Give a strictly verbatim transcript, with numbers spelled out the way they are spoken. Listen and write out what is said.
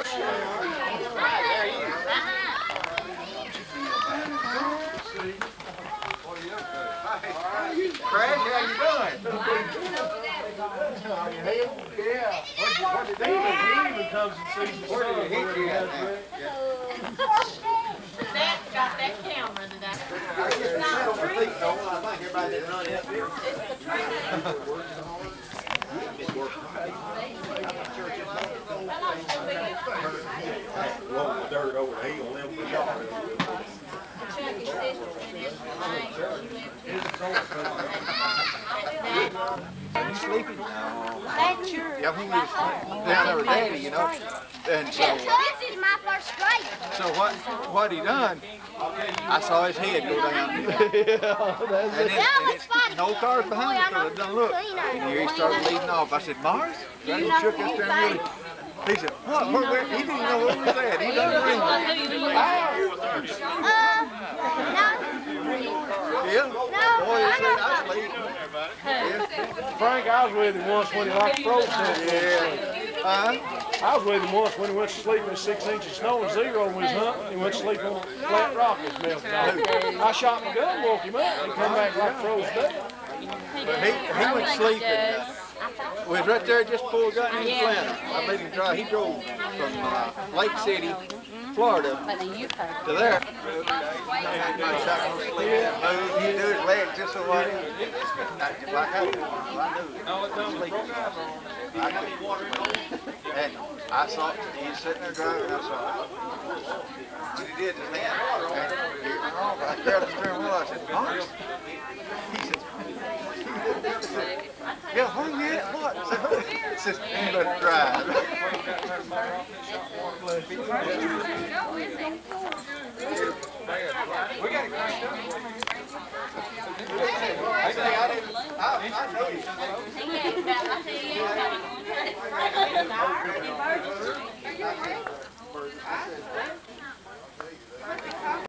Craig, how you doing? Yeah. What did he even, he even comes and sees the Where did he hit you at now? That's got that camera today. I guess it's not over feet, though. I think everybody did run up here. Blowing the dirt over the hill, live for yard. Chucky's sister finished the night. She lived Are you sleeping? No. That's yours. Yeah, he was down there with Daddy, you know. And so, This is my first grade. so what what he done, I saw his head go down. And then, and it's, no cars behind us, so I done look. And here he started leading off. I said, Mars? He shook us down really. He said, what? Where, where? He didn't know what was that. He done ring. Uh, no. Yeah? No, Boy, he I said, know. I sleep. Yeah. Frank, I was with him once when he like froze. Yeah. Uh-huh. I was with him once when he went to sleep in six inches of snow and zero when he was hunting. He went to sleep on a flat rock that's melted off. I shot my gun, woke him up, and he come back like froze dead. But he, he went sleeping. Uh, we was right there just before we got in Atlanta. I made him drive. He drove from uh, Lake City, Florida, to there. And he was not going to sleep. He'd do his legs just so like, like I do. I do. And I saw he was sitting there driving. I saw what he did his hand. And I grabbed the steering wheel. I said, Mars? He said, yeah, where you at? What? I said, you better drive. We got it cranked up. I say I didn't. I, I know you.